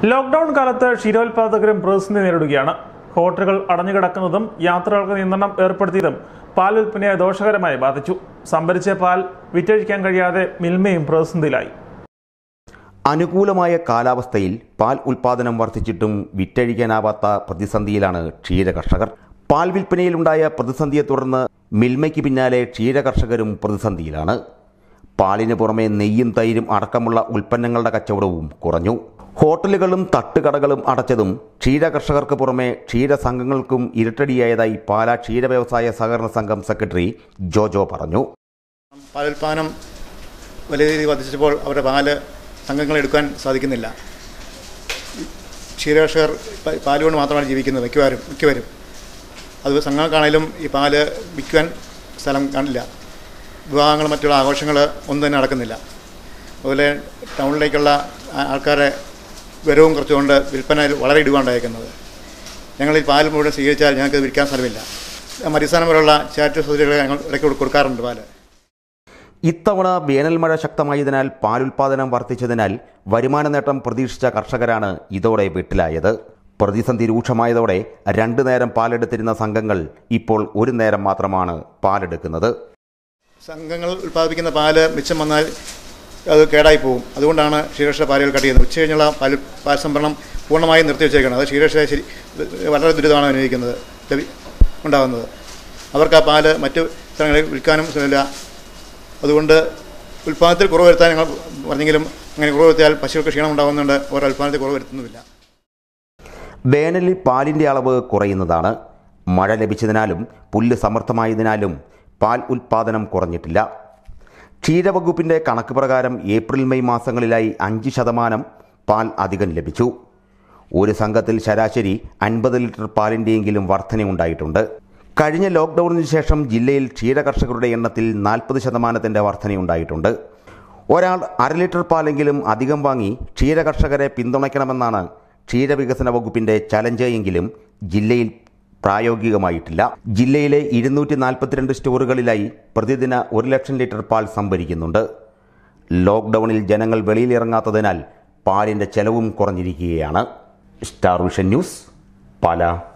Lockdown കാലത്ത് ക്ഷീരോത്പാദകരും പ്രതിസന്ധി നേരിടുകയാണ്. ഹോട്ടലുകൾ അടഞ്ഞുകിടക്കുന്നതും യാത്രകൾക്ക് നിയന്ത്രണം ഏർപ്പെടുത്തിയതും പാൽ വിൽപ്പനയെ ദോഷകരമായി ബാധിച്ചു. സംഭരിച്ച പാൽ വിറ്റഴിക്കാൻ കഴിയാതെ മിൽമയും പ്രതിസന്ധിയിലായി. അനുകൂലമായ കാലാവസ്ഥയിൽ പാൽ ഉൽപാദനം വർദ്ധിച്ചിട്ടും വിറ്റഴിക്കാനാവാത്ത പ്രതിസന്ധിയിലാണ് ക്ഷീരകർഷകർ. പാൽ വിൽപ്പനയിലുണ്ടായ പ്രതിസന്ധിയെ തുടർന്ന് മിൽമയ്ക്ക് പിന്നാലെ ക്ഷീരകർഷകരും പ്രതിസന്ധിയിലാണ്. പാലിന് പുറമെ നെയ്യും തൈരും അടക്കമുള്ള ഉൽപ്പന്നങ്ങളുടെ കച്ചവടവും കുറഞ്ഞു. ഹോട്ടലുകളും തട്ടുകടകളും അടച്ചതും ക്ഷീരകർഷകർക്ക് പുറമെ ക്ഷീരസംഘങ്ങൾക്കും ഇരട്ടടിയായതായി പാലാ ക്ഷീര വ്യവസായ സഹകരണ സംഘം സെക്രട്ടറി ജോജോ പറഞ്ഞു. പാലുൽപാദനം വലിയ രീതിയിൽ വർദ്ധിച്ചപ്പോൾ അവരുടെ പാല് സംഘങ്ങൾ എടുക്കാൻ സാധിക്കുന്നില്ല. ക്ഷീരകർഷകർ പാലുകൊണ്ട് മാത്രമാണ് ജീവിക്കുന്നത് മിക്കവരും. അത് സംഘങ്ങൾക്കാണെങ്കിലും ഈ പാല് വിൽക്കുവാൻ സ്ഥലം കാണില്ല. വിവാഹങ്ങൾ മറ്റുള്ള ആഘോഷങ്ങൾ ഒന്നും തന്നെ നടക്കുന്നില്ല. അതുപോലെ ടൗണിലേക്കുള്ള ആൾക്കാരെ വരവും കുറച്ചുകൊണ്ട് വിൽപ്പനയിൽ വളരെ ഇടിവാണ്ടായിരിക്കുന്നത്. ഞങ്ങൾ ഈ പാൽ മുഴുവൻ സ്വീകരിച്ചാൽ ഞങ്ങൾക്ക് വിൽക്കാൻ സ്ഥലമില്ല. മരിസ്ഥാനപരമുള്ള ചാരിറ്റബിൾ സൊസൈറ്റികളെ ഞങ്ങൾ ഇടയ്ക്ക് കൊടുക്കാറുണ്ട് പാല്. ഇത്തവണ വേനൽ മഴ ശക്തമായതിനാൽ പാലുൽപാദനം വർദ്ധിച്ചതിനാൽ വരുമാന നേട്ടം പ്രതീക്ഷിച്ച കർഷകരാണ് ഇതോടെ വെട്ടിലായത്. പ്രതിസന്ധി രൂക്ഷമായതോടെ 2 നേരം പാലെടുത്തിരുന്ന സംഘങ്ങൾ ഇപ്പോൾ 1 നേരം മാത്രമാണ് പാലെടുക്കുന്നത്. സംഘങ്ങൾ ഉൽപ്പാദിപ്പിക്കുന്ന പാല് മിച്ചം വന്നാൽ അത് കേടായി പോകും. അതുകൊണ്ടാണ് ക്ഷീരകർഷക പാലുകൾ കട്ട് ചെയ്യുന്നത്. ഉച്ച കഴിഞ്ഞുള്ള പാൽ സംഭരണം പൂർണ്ണമായും നിർത്തിവെച്ചേക്കണം. അത് ക്ഷീരകർഷക വളരെ ദുരിതമാണ് അനുഭവിക്കുന്നത് ഉണ്ടാകുന്നത്. അവർക്ക് ആ പാല് മറ്റു സ്ഥലങ്ങളിൽ വിൽക്കാനും ഇല്ല. അതുകൊണ്ട് ഉൽപ്പാദനത്തിൽ കുറവ് വരുത്താൻ ഞങ്ങൾ പറഞ്ഞെങ്കിലും അങ്ങനെ കുറവ് വരുത്തിയാൽ പശുക്കൾക്ക് ക്ഷീണം ഉണ്ടാകുന്നുണ്ട്. ഓരോ ഉൽപ്പാദനത്തിൽ കുറവ് വരുത്തുന്നുമില്ല. വേനലിൽ പാലിൻ്റെ അളവ് കുറയുന്നതാണ്. മഴ ലഭിച്ചതിനാലും പുല്ല് സമൃദ്ധമായതിനാലും പാൽ ഉൽപാദനം കുറഞ്ഞിട്ടില്ല. ക്ഷീരവകുപ്പിൻ്റെ കണക്ക് പ്രകാരം ഏപ്രിൽ മെയ് മാസങ്ങളിലായി 5% പാൽ അധികം ലഭിച്ചു. ഒരു സംഘത്തിൽ ശരാശരി 50 ലിറ്റർ പാലിൻ്റെയെങ്കിലും വർധനയുണ്ടായിട്ടുണ്ട്. കഴിഞ്ഞ ലോക്ക്ഡൌണിന് ശേഷം ജില്ലയിൽ ക്ഷീരകർഷകരുടെ എണ്ണത്തിൽ 40% വർധനയുണ്ടായിട്ടുണ്ട്. ഒരാൾ 1/2 ലിറ്റർ പാലെങ്കിലും അധികം വാങ്ങി ക്ഷീരകർഷകരെ പിന്തുണയ്ക്കണമെന്നാണ് ക്ഷീരവികസന വകുപ്പിൻ്റെ ചലഞ്ച്. എങ്കിലും ജില്ലയിൽ പ്രായോഗികമായിട്ടില്ല. ജില്ലയിലെ 242 സ്റ്റോറുകളിലായി പ്രതിദിന 1 ലക്ഷം ലിറ്റർ പാൽ സംഭരിക്കുന്നുണ്ട്. ലോക്ക്ഡൌണിൽ ജനങ്ങൾ വെളിയിലിറങ്ങാത്തതിനാൽ പാലിൻ്റെ ചെലവും കുറഞ്ഞിരിക്കുകയാണ്. Starvision news, Pala.